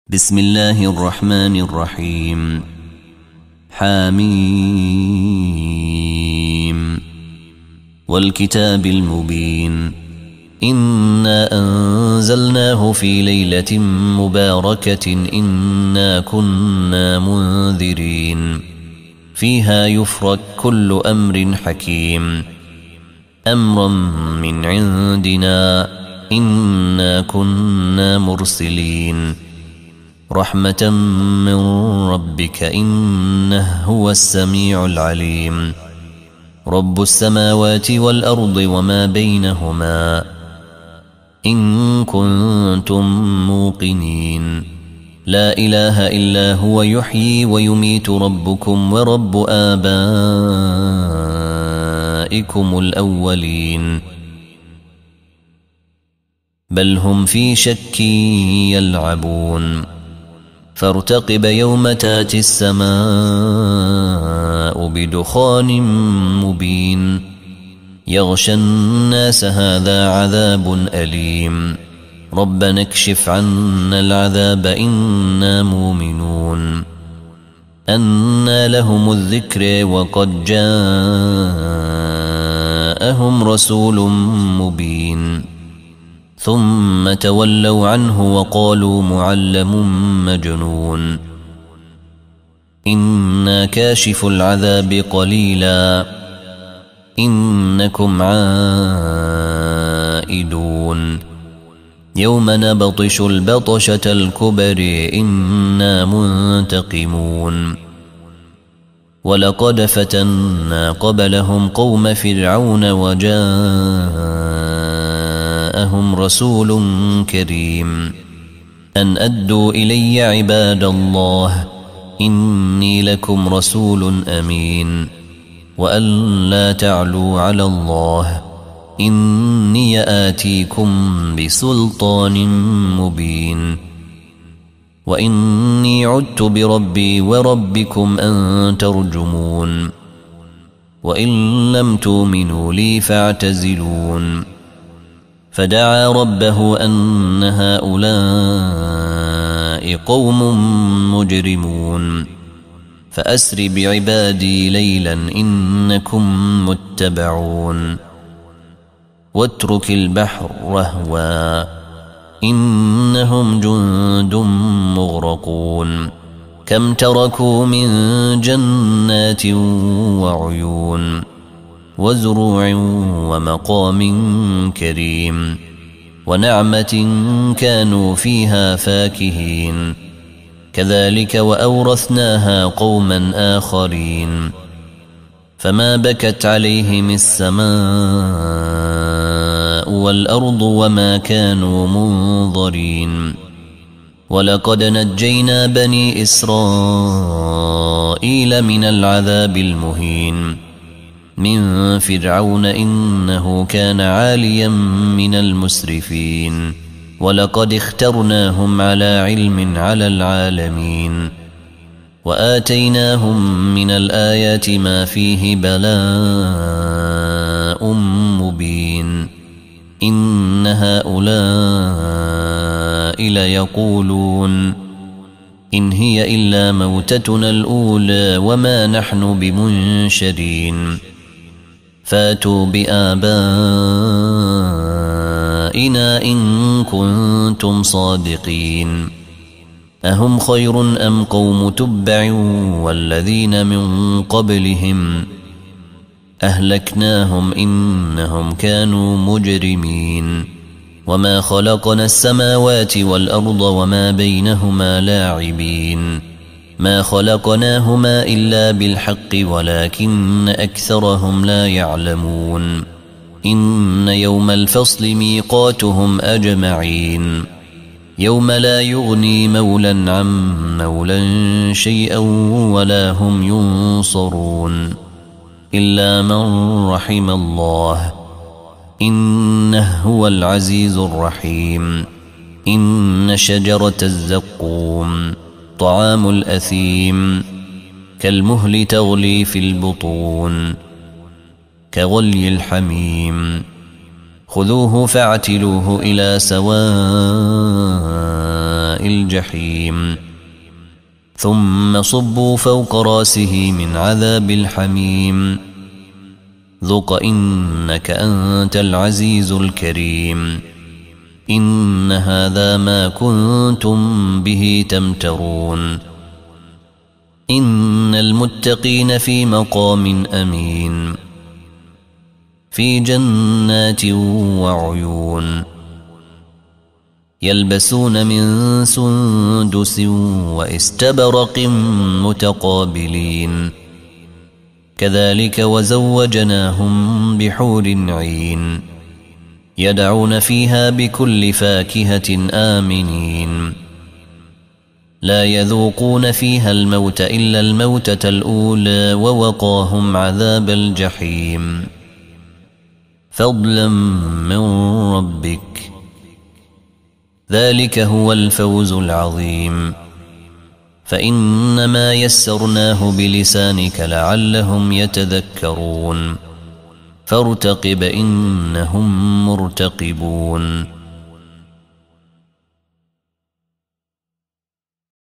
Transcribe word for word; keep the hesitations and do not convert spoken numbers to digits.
بسم الله الرحمن الرحيم. حاميم والكتاب المبين. إنا أنزلناه في ليلة مباركة إنا كنا منذرين فيها يفرق كل أمر حكيم أمرا من عندنا إنا كنا مرسلين رحمة من ربك إنه هو السميع العليم رب السماوات والأرض وما بينهما إن كنتم موقنين لا إله إلا هو يحيي ويميت ربكم ورب آبائكم الأولين بل هم في شك يلعبون فارتقب يوم تاتي السماء بدخان مبين يغشى الناس هذا عذاب أليم ربنا اكشف عنا العذاب إنا مؤمنون أنى لهم الذكر وقد جاءهم رسول مبين ثم تولوا عنه وقالوا معلم مجنون إنا كاشف العذاب قليلا إنكم عائدون يوم نبطش البطشة الكبر إنا منتقمون ولقد فتنا قبلهم قوم فرعون وجاءهم رسول كريم أن أدوا إلي عباد الله إني لكم رسول أمين وأن لا تعلوا على الله إني آتيكم بسلطان مبين وإني عدت بربي وربكم أن ترجمون وإن لم تؤمنوا لي فاعتزلون فدعا ربه أن هؤلاء قوم مجرمون فأسر بعبادي ليلا إنكم متبعون واترك البحر رهوا إنهم جند مغرقون كم تركوا من جنات وعيون وزروع ومقام كريم ونعمة كانوا فيها فاكهين كذلك وأورثناها قوما آخرين فما بكت عليهم السماء والأرض وما كانوا منظرين ولقد نجينا بني إسرائيل من العذاب المهين من فرعون إنه كان عاليا من المسرفين ولقد اخترناهم على علم على العالمين وآتيناهم من الآيات ما فيه بلاء مبين إن هؤلاء ليقولون إن هي إلا موتتنا الأولى وما نحن بمنشرين فاتوا بآبائنا إن كنتم صادقين أهم خير أم قوم تبع والذين من قبلهم أهلكناهم إنهم كانوا مجرمين وما خلقنا السماوات والأرض وما بينهما لاعبين ما خلقناهما إلا بالحق ولكن أكثرهم لا يعلمون إن يوم الفصل ميقاتهم أجمعين يوم لا يغني مولا عن مولا شيئا ولا هم ينصرون إلا من رحم الله إنه هو العزيز الرحيم إن شجرة الزقوم طعام الأثيم كالمهل تغلي في البطون كغلي الحميم خذوه فاعتلوه إلى سواء ماء الجحيم ثم صبوا فوق راسه من عذاب الحميم ذق إنك أنت العزيز الكريم إن هذا ما كنتم به تمترون إن المتقين في مقام أمين في جنات وعيون يلبسون من سندس واستبرق متقابلين كذلك وزوجناهم بحور عين يدعون فيها بكل فاكهة آمنين لا يذوقون فيها الموت إلا الموتة الأولى ووقاهم عذاب الجحيم فضلا من ربك ذلك هو الفوز العظيم فإنما يسرناه بلسانك لعلهم يتذكرون فارتقب إنهم مرتقبون